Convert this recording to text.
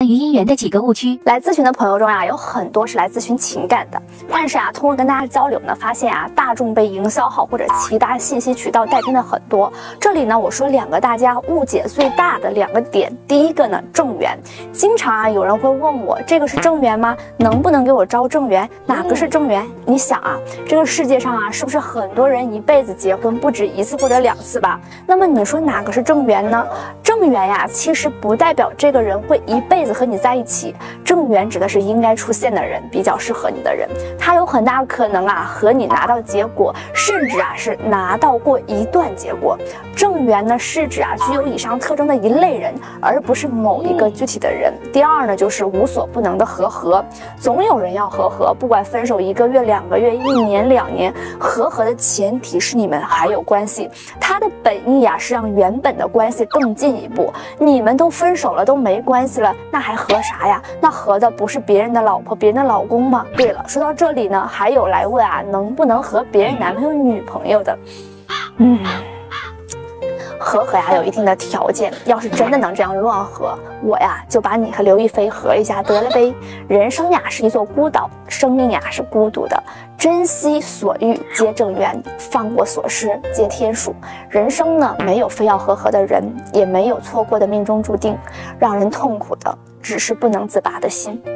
于姻缘的几个误区。 来咨询的朋友中有很多是来咨询情感的，但是通过跟大家交流呢，发现大众被营销号或者其他信息渠道带偏的很多。这里呢，我说2个大家误解最大的2个点。第一个呢，正缘。经常有人会问我，这个是正缘吗？能不能给我招正缘？哪个是正缘？你想这个世界上是不是很多人一辈子结婚不止1次或者2次吧？那么你说哪个是正缘呢？正缘其实不代表这个人会一辈子和你在一起。正缘指的是应该出现的人，比较适合你的人，他有很大可能和你拿到结果，甚至是拿到过一段结果。正缘呢是指具有以上特征的一类人，而不是某一个具体的人。第二呢，就是无所不能的和合，总有人要和合，不管分手1个月、2个月、1年、2年，和合的前提是你们还有关系，他的本意是让原本的关系更进一步。你们都分手了，都没关系了，那还和啥呀？那和的不是别人的老婆、别人的老公吗？对了，说到这里呢，还有来问能不能和别人男朋友、女朋友的？和有一定的条件，要是真的能这样乱合，我就把你和刘亦菲合一下得了呗。人生是一座孤岛，生命是孤独的，珍惜所遇皆正缘，放过所失皆天数。人生呢，没有非要和合的人，也没有错过的命中注定，让人痛苦的只是不能自拔的心。